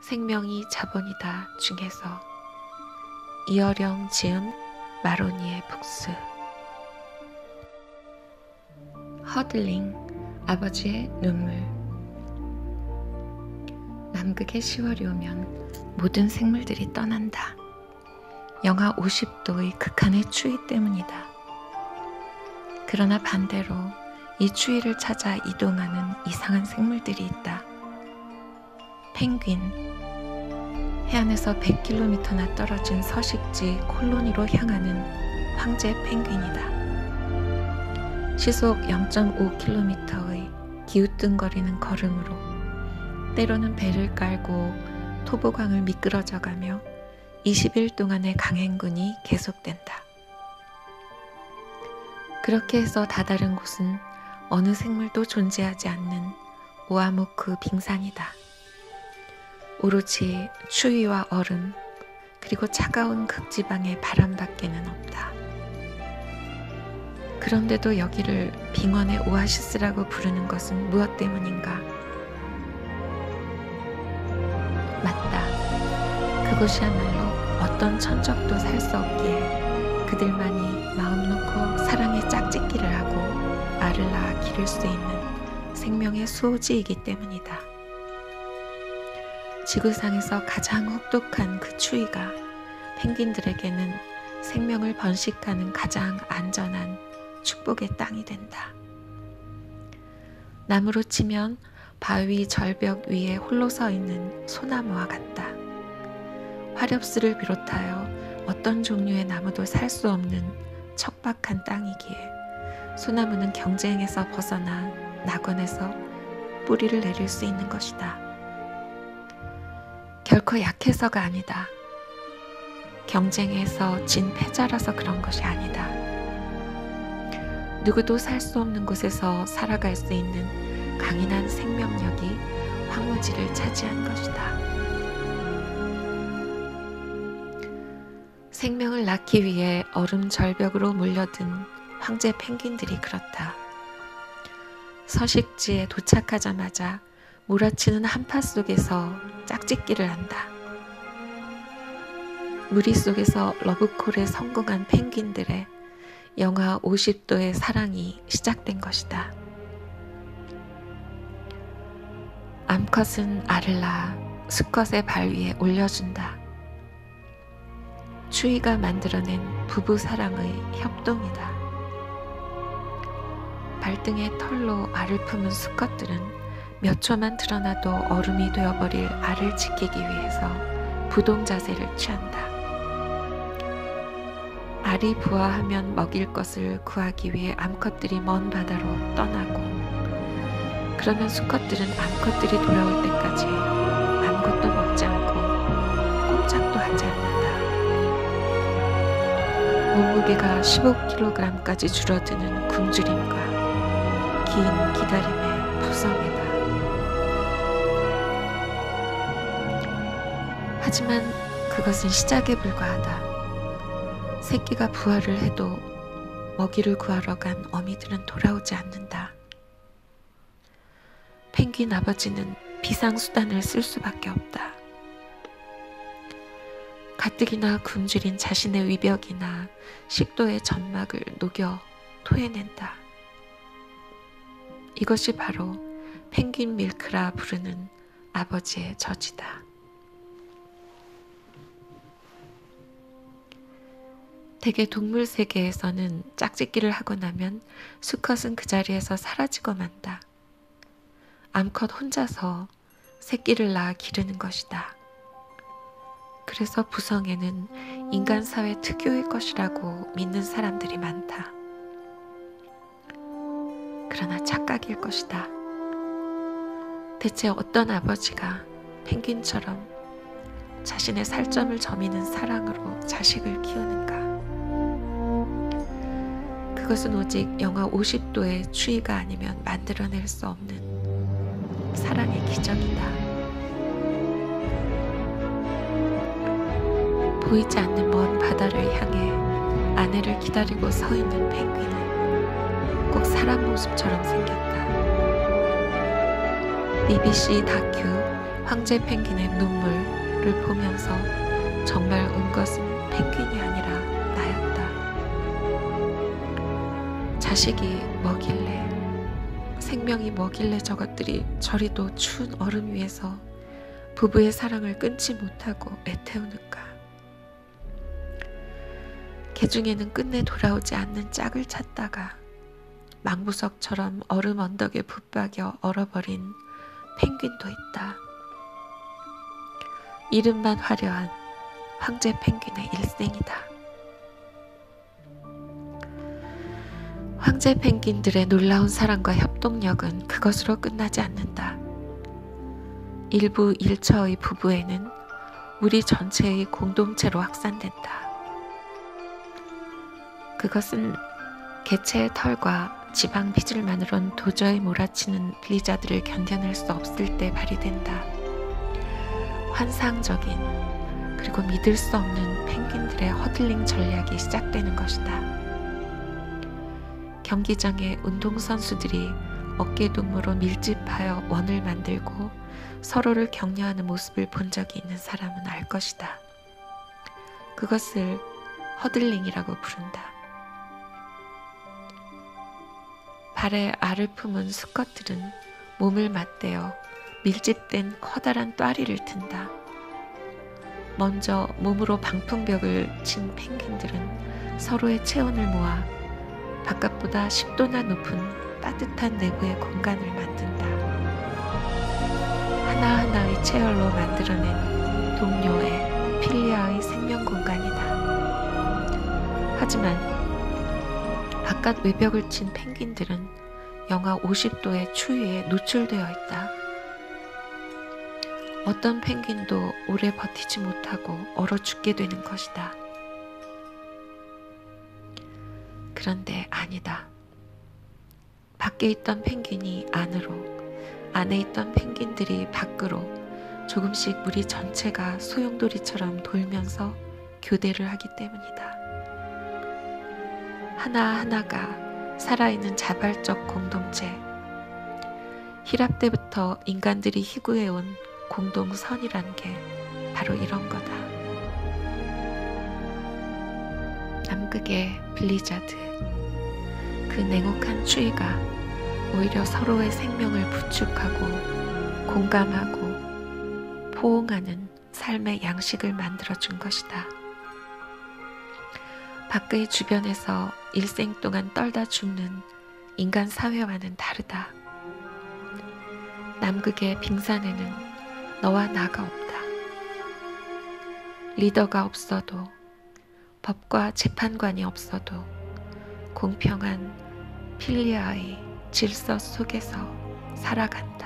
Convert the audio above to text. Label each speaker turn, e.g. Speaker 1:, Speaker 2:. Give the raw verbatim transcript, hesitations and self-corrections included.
Speaker 1: 생명이 자본이다 중에서 이어령 지음 마로니에 북스. 허들링, 아버지의 눈물. 남극의 시월이 오면 모든 생물들이 떠난다. 영하 오십 도의 극한의 추위 때문이다. 그러나 반대로 이 추위를 찾아 이동하는 이상한 생물들이 있다. 펭귄. 해안에서 백 킬로미터나 떨어진 서식지 콜로니로 향하는 황제 펭귄이다. 시속 영 점 오 킬로미터의 기우뚱거리는 걸음으로 때로는 배를 깔고 토보강을 미끄러져가며 이십 일 동안의 강행군이 계속된다. 그렇게 해서 다다른 곳은 어느 생물도 존재하지 않는 오아모크 빙산이다. 오로지 추위와 얼음 그리고 차가운 극지방의 바람밖에는 없다. 그런데도 여기를 빙원의 오아시스라고 부르는 것은 무엇 때문인가? 맞다. 그곳이야말로 어떤 천적도 살 수 없기에 그들만이 마음 놓고 사랑의 짝짓기를 하고 알을 낳아 기를 수 있는 생명의 수호지이기 때문이다. 지구상에서 가장 혹독한 그 추위가 펭귄들에게는 생명을 번식하는 가장 안전한 축복의 땅이 된다. 나무로 치면 바위 절벽 위에 홀로 서 있는 소나무와 같다. 화렵수를 비롯하여 어떤 종류의 나무도 살 수 없는 척박한 땅이기에 소나무는 경쟁에서 벗어나 낙원에서 뿌리를 내릴 수 있는 것이다. 결코 약해서가 아니다. 경쟁에서 진 패자라서 그런 것이 아니다. 누구도 살 수 없는 곳에서 살아갈 수 있는 강인한 생명력이 황무지를 차지한 것이다. 생명을 낳기 위해 얼음 절벽으로 몰려든 황제 펭귄들이 그렇다. 서식지에 도착하자마자 몰아치는 한파 속에서 짝짓기를 한다. 무리 속에서 러브콜에 성공한 펭귄들의 영하 오십 도의 사랑이 시작된 것이다. 암컷은 알을 낳아 수컷의 발 위에 올려준다. 추위가 만들어낸 부부 사랑의 협동이다. 발등에 털로 알을 품은 수컷들은 몇 초만 드러나도 얼음이 되어버릴 알을 지키기 위해서 부동 자세를 취한다. 알이 부화하면 먹일 것을 구하기 위해 암컷들이 먼 바다로 떠나고, 그러면 수컷들은 암컷들이 돌아올 때까지 아무것도 먹지 않고 꼼짝도 하지 않는다. 몸무게가 십오 킬로그램까지 줄어드는 굶주림과 긴 기다림의 부성애다. 하지만 그것은 시작에 불과하다. 새끼가 부화를 해도 먹이를 구하러 간 어미들은 돌아오지 않는다. 펭귄 아버지는 비상수단을 쓸 수밖에 없다. 가뜩이나 굶주린 자신의 위벽이나 식도의 점막을 녹여 토해낸다. 이것이 바로 펭귄 밀크라 부르는 아버지의 저지다. 대개 동물 세계에서는 짝짓기를 하고 나면 수컷은 그 자리에서 사라지고 만다. 암컷 혼자서 새끼를 낳아 기르는 것이다. 그래서 부성애는 인간 사회 특유의 것이라고 믿는 사람들이 많다. 그러나 착각일 것이다. 대체 어떤 아버지가 펭귄처럼 자신의 살점을 저미는 사랑으로 자식을 키우는가? 그것은 오직 영하 오십 도의 추위가 아니면 만들어낼 수 없는 사랑의 기적이다. 보이지 않는 먼 바다를 향해 아내를 기다리고 서 있는 펭귄은 꼭 사람 모습처럼 생겼다. 비비씨 다큐 황제 펭귄의 눈물을 보면서 정말 운 것은 펭귄이 아니라 나였다. 자식이 뭐길래, 생명이 뭐길래 저것들이 저리도 추운 얼음 위에서 부부의 사랑을 끊지 못하고 애태우는가. 개중에는 끝내 돌아오지 않는 짝을 찾다가 망부석처럼 얼음 언덕에 붙박여 얼어버린 펭귄도 있다. 이름만 화려한 황제 펭귄의 일생이다. 황제 펭귄들의 놀라운 사랑과 협동력은 그것으로 끝나지 않는다. 일부 일처의 부부에는 우리 전체의 공동체로 확산된다. 그것은 개체의 털과 지방 피질만으론 도저히 몰아치는 블리자드를 견뎌낼 수 없을 때 발휘된다. 환상적인 그리고 믿을 수 없는 펭귄들의 허들링 전략이 시작되는 것이다. 경기장에 운동선수들이 어깨동무로 밀집하여 원을 만들고 서로를 격려하는 모습을 본 적이 있는 사람은 알 것이다. 그것을 허들링이라고 부른다. 발에 알을 품은 수컷들은 몸을 맞대어 밀집된 커다란 똬리를 튼다. 먼저 몸으로 방풍벽을 친 펭귄들은 서로의 체온을 모아 바깥보다 십 도나 높은 따뜻한 내부의 공간을 만든다. 하나하나의 체열로 만들어낸 동료의 필리아의 생명 공간이다. 하지만 바깥 외벽을 친 펭귄들은 영하 오십 도의 추위에 노출되어 있다. 어떤 펭귄도 오래 버티지 못하고 얼어 죽게 되는 것이다. 그런데 아니다. 밖에 있던 펭귄이 안으로, 안에 있던 펭귄들이 밖으로 조금씩 우리 전체가 소용돌이처럼 돌면서 교대를 하기 때문이다. 하나하나가 살아있는 자발적 공동체, 히랍 때부터 인간들이 희구해온 공동선이란 게 바로 이런 거다. 남극의 블리자드, 그 냉혹한 추위가 오히려 서로의 생명을 부축하고 공감하고 포옹하는 삶의 양식을 만들어준 것이다. 밖의 주변에서 일생 동안 떨다 죽는 인간 사회와는 다르다. 남극의 빙산에는 너와 나가 없다. 리더가 없어도, 법과 재판관이 없어도 공평한 필리아의 질서 속에서 살아간다.